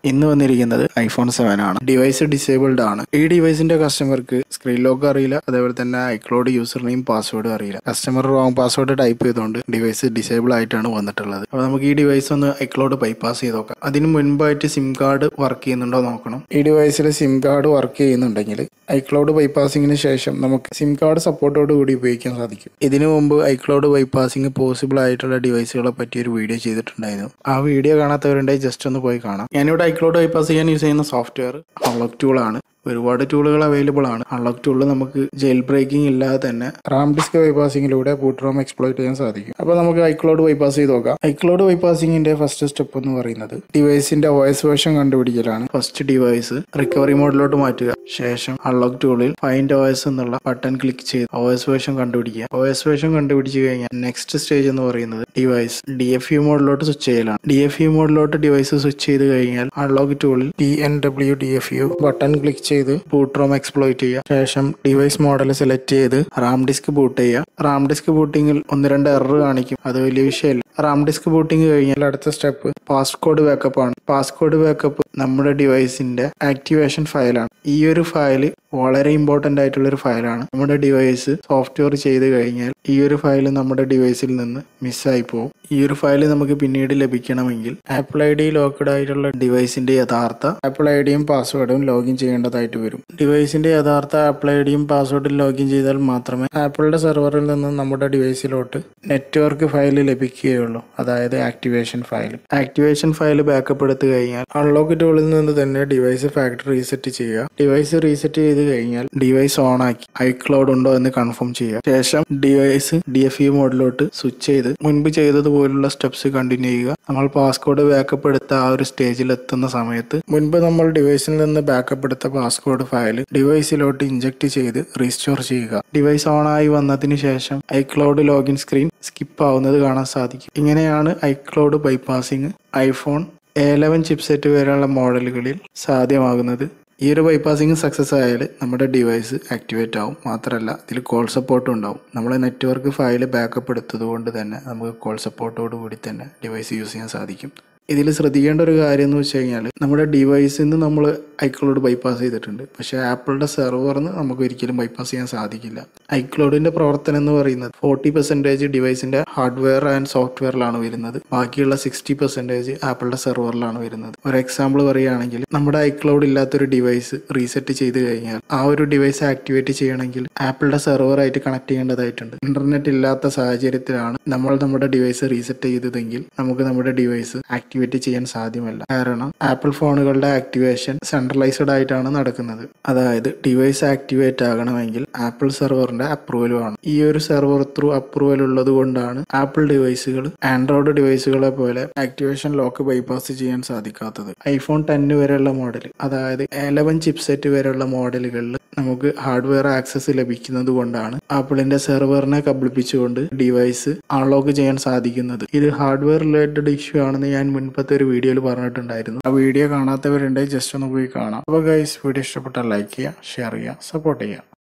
ഇന്ന് വന്നിരിക്കുന്നത് iPhone 7 ആണ്. ഡിവൈസ് ഡിസേബിൾഡ് ആണ്. ഈ ഡിവൈസിന്റെ കസ്റ്റമർക്ക് സ്ക്രീൻ ലോക്ക് അറിയില്ല, അതേപോലെ തന്നെ iCloud യൂസർ നെയിം പാസ്വേഡ് അറിയില്ല. കസ്റ്റമർ റോങ് പാസ്വേഡ് ടൈപ്പ് ചെയ്തുകൊണ്ട് ഡിവൈസ് ഡിസേബിൾ ആയിട്ടാണ് വന്നിട്ടുള്ളത്. അപ്പോൾ നമുക്ക് ഈ ഡിവൈസ് ഒന്ന് iCloud ബൈപ്പാസ് ചെയ്ത് നോക്കാം. അതിന് മുൻപായിട്ട് സിം കാർഡ് വർക്ക് ചെയ്യുന്നുണ്ടോ നോക്കണം. ഈ ഡിവൈസിൽ സിം കാർഡ് വർക്ക് ചെയ്യുന്നുണ്ടെങ്കിൽ iCloud ബൈപ്പാസിങ്ങിന് ശേഷം നമുക്ക് സിം കാർഡ് സപ്പോർട്ടോട് കൂടി ഉപയോഗിക്കാൻ സാധിക്കും. ഇതിനു മുമ്പ് iCloud ബൈപ്പാസിംഗ് പോസിബിൾ ആയിട്ടുള്ള ഡിവൈസുകളെ പറ്റി ഒരു വീഡിയോ ചെയ്തിട്ടുണ്ടായിരുന്നു. ആ വീഡിയോ കാണാത്തവരുണ്ടെങ്കിൽ ജസ്റ്റ് ഒന്ന് പോയി കാണാം. ഞാനിവിടെ iCloud ബൈപ്പാസ് ചെയ്യാൻ യൂസ് ചെയ്യുന്ന സോഫ്റ്റ്വെയർ അൺലോക്ക് ടൂൾ ആണ്. ഒരുപാട് ടൂളുകൾ അവൈലബിൾ ആണ്. അൺലോക്ക് ടൂളിൽ നമുക്ക് ജെയിൽ ബ്രേക്കിംഗ് ഇല്ലാതെ തന്നെ റാം ഡിസ്ക് ബൈപ്പാസിംഗിലൂടെ ബൂട്ട് റോം എക്സ്പ്ലോയിറ്റ് ചെയ്യാൻ സാധിക്കും. അപ്പോൾ നമുക്ക് iCloud ബൈപ്പാസ് ചെയ്ത് നോക്കാം. iCloud ബൈപ്പാസിംഗിന്റെ ഫസ്റ്റ് സ്റ്റെപ്പ് എന്ന് പറയുന്നത് ഡിവൈസിന്റെ OS വേർഷൻ കണ്ടുപിടിക്കലാണ്. ഫസ്റ്റ് ഡിവൈസ് റിക്കവറി മോഡിലോട്ട് മാറ്റുക. ശേഷം അൺലോക്ക് ടൂളിൽ ഫൈൻഡ് OS എന്നുള്ള ബട്ടൺ ക്ലിക്ക് ചെയ്ത് OS വേർഷൻ കണ്ടുപിടിക്കുക. OS വേർഷൻ കണ്ടുപിടിച്ചു കഴിഞ്ഞാൽ നെക്സ്റ്റ് സ്റ്റേജ് എന്ന് പറയുന്നത് ഡിവൈസ് DFU മോഡിലോട്ട് സ്വിച്ച് ചെയ്യലാണ്. DFU മോഡിലോട്ട് ഡിവൈസ് സ്വിച്ച് ചെയ്ത് കഴിഞ്ഞാൽ അൺലോക്ക് ടൂളിൽ DNW ബട്ടൺ ക്ലിക്ക് ചെയ്ത് ബൂട്ട് റോം എക്സ്പ്ലോയിറ്റ് ചെയ്യുക. ശേഷം ഡിവൈസ് മോഡൽ സെലക്ട് ചെയ്ത് റാം ഡിസ്ക് ബൂട്ട് ചെയ്യുക. റാം ഡിസ്ക് ബൂട്ടിങ്ങിൽ 1-2 എറർ കാണിക്കും, അത് വലിയ വിഷയമില്ല. റാം ഡിസ്ക് ബൂട്ടിങ് കഴിഞ്ഞാൽ അടുത്ത സ്റ്റെപ്പ് പാസ്കോഡ് ബാക്കപ്പ് ആണ്. പാസ്കോഡ് ബാക്കപ്പ് നമ്മുടെ ഡിവൈസിന്റെ ആക്ടിവേഷൻ ഫയലാണ്. ഈ ഒരു ഫയല് വളരെ ഇമ്പോർട്ടന്റ് ആയിട്ടുള്ള ഒരു ഫയലാണ്. നമ്മുടെ ഡിവൈസ് സോഫ്റ്റ്വെയർ ചെയ്ത് കഴിഞ്ഞാൽ ഈ ഒരു ഫയൽ നമ്മുടെ ഡിവൈസിൽ നിന്ന് മിസ്സായി പോകും. ഈ ഒരു ഫയൽ നമുക്ക് പിന്നീട് ലഭിക്കണമെങ്കിൽ ആപ്പിൾ ID ലോക്ക്ഡ് ആയിട്ടുള്ള ഡിവൈസിന്റെ യഥാർത്ഥ ആപ്പിൾ IDയും പാസ്വേഡും ലോഗിൻ ചെയ്യേണ്ടതായിട്ട് വരും. ഡിവൈസിന്റെ യഥാർത്ഥ ആപ്പിൾ IDയും പാസ്വേഡും ലോഗിൻ ചെയ്താൽ മാത്രമേ ആപ്പിളിന്റെ സെർവറിൽ നിന്ന് നമ്മുടെ ഡിവൈസിലോട്ട് നെറ്റ്വർക്ക് ഫയൽ ലഭിക്കുകയുള്ളൂ, അതായത് activation file. Activation file backup എടുത്തു കഴിഞ്ഞാൽ അൺലോക്ക് ടൂളിൽ നിന്ന് തന്നെ ഡിവൈസ് ഫാക്ടറി റീസെറ്റ് ചെയ്യുക. ഡിവൈസ് റീസെറ്റ് ചെയ്ത് കഴിഞ്ഞാൽ ഡിവൈസ് ഓൺ ആക്കി iCloud ഉണ്ടോ എന്ന് കൺഫേം ചെയ്യുക. ശേഷം ഡിവൈസ് DFU മോഡിലോട്ട് സ്വിച്ച് ചെയ്ത് മുൻപ് ചെയ്തതുപോലുള്ള സ്റ്റെപ്സ് കണ്ടിന്യൂ ചെയ്യുക. നമ്മൾ പാസ്കോഡ് ബാക്കപ്പ് എടുത്ത ആ ഒരു സ്റ്റേജിൽ എത്തുന്ന സമയത്ത് മുൻപ് നമ്മൾ ഡിവൈസിൽ നിന്ന് ബാക്കപ്പ് എടുത്ത പാസ്കോഡ് ഫയൽ ഡിവൈസിലോട്ട് ഇഞ്ചക്ട് ചെയ്ത് റീസ്റ്റോർ ചെയ്യുക. ഡിവൈസ് ഓൺ ആയി വന്നതിന് ശേഷം iCloud ലോഗിൻ സ്ക്രീൻ സ്കിപ്പ് ആവുന്നത് കാണാൻ സാധിക്കും. ഇങ്ങനെയാണ് iCloud ബൈപ്പാസിംഗ് iPhone 11 ചിപ്സെറ്റ് വരെയുള്ള മോഡലുകളിൽ സാധ്യമാകുന്നത്. ഈ ഒരു ബൈപ്പാസിംഗ് സക്സസ് ആയാൽ നമ്മുടെ ഡിവൈസ് ആക്ടിവേറ്റ് ആവും. മാത്രമല്ല ഇതിൽ കോൾ സപ്പോർട്ടും ഉണ്ടാവും. നമ്മളെ നെറ്റ്വർക്ക് ഫയൽ ബാക്കപ്പ് എടുത്തത് കൊണ്ട് തന്നെ നമുക്ക് കോൾ സപ്പോർട്ടോട് കൂടി തന്നെ ഡിവൈസ് യൂസ് ചെയ്യാൻ സാധിക്കും. ഇതിൽ ശ്രദ്ധിക്കേണ്ട ഒരു കാര്യം എന്ന് വെച്ച് കഴിഞ്ഞാൽ നമ്മുടെ ഡിവൈസിൽ നിന്ന് നമ്മൾ iCloud ബൈപ്പാസ് ചെയ്തിട്ടുണ്ട്, പക്ഷേ ആപ്പിളിന്റെ സെർവറിന് നമുക്ക് ഒരിക്കലും ബൈപ്പാസ് ചെയ്യാൻ സാധിക്കില്ല. iCloudന്റെ പ്രവർത്തനം എന്ന് പറയുന്നത് 40% ഡിവൈസിന്റെ ഹാർഡ്വെയർ ആൻഡ് സോഫ്റ്റ്വെയറിലാണ് വരുന്നത്. ബാക്കിയുള്ള 60% ആപ്പിളിന്റെ സെർവറിലാണ് വരുന്നത്. ഒരു എക്സാമ്പിൾ പറയുകയാണെങ്കിൽ നമ്മുടെ iCloud ഇല്ലാത്തൊരു ഡിവൈസ് റീസെറ്റ് ചെയ്ത് കഴിഞ്ഞാൽ ആ ഒരു ഡിവൈസ് ആക്ടിവേറ്റ് ചെയ്യണമെങ്കിൽ ആപ്പിളിന്റെ സെർവറായിട്ട് കണക്ട് ചെയ്യേണ്ടതായിട്ടുണ്ട്. ഇന്റർനെറ്റ് ഇല്ലാത്ത സാഹചര്യത്തിലാണ് നമ്മൾ നമ്മുടെ ഡിവൈസ് റീസെറ്റ് ചെയ്തതെങ്കിൽ നമുക്ക് നമ്മുടെ ഡിവൈസ് ആക്ടിവേറ്റ് ചെയ്യാൻ സാധ്യമല്ല. കാരണം ആപ്പിൾ ഫോണുകളുടെ ആക്ടിവേഷൻ സെൻട്രലൈസ്ഡ് ആയിട്ടാണ് നടക്കുന്നത്. അതായത് ഡിവൈസ് ആക്ടിവേറ്റ് ആകണമെങ്കിൽ ആപ്പിൾ സെർവറിന്റെ അപ്രൂവൽ വേണം. ഈ ഒരു സെർവർ ത്രൂ അപ്രൂവൽ ഉള്ളത് കൊണ്ടാണ് ആപ്പിൾ ഡിവൈസുകൾ ആൻഡ്രോയിഡ് ഡിവൈസുകളെ പോലെ ആക്ടിവേഷൻ ലോക്ക് ബൈപ്പാസ് ചെയ്യാൻ സാധിക്കാത്തത്. iPhone 10 വരെയുള്ള മോഡൽ, അതായത് 11 ചിപ്സെറ്റ് വരെയുള്ള മോഡലുകളിൽ നമുക്ക് ഹാർഡ്വെയർ ആക്സസ് ലഭിക്കുന്നത് കൊണ്ടാണ് ആപ്പിളിന്റെ സെർവറിനെ കബളിപ്പിച്ചുകൊണ്ട് ഡിവൈസ് അൺലോക്ക് ചെയ്യാൻ സാധിക്കുന്നത്. ഇത് ഹാർഡ്വെയർ റിലേറ്റഡ് ഇഷ്യൂ ആണെന്ന് ഞാൻ മുൻപത്തെ ഒരു വീഡിയോയിൽ പറഞ്ഞിട്ടുണ്ടായിരുന്നു. ആ വീഡിയോ കാണാത്തവരുണ്ടെങ്കിൽ ജസ്റ്റ് ഒന്ന് പോയി കാണാം. അപ്പോൾ ഗൈസ്, വീഡിയോ ഇഷ്ടപ്പെട്ടാൽ ലൈക്ക് ചെയ്യുക, ഷെയർ ചെയ്യുക, സപ്പോർട്ട് ചെയ്യുക.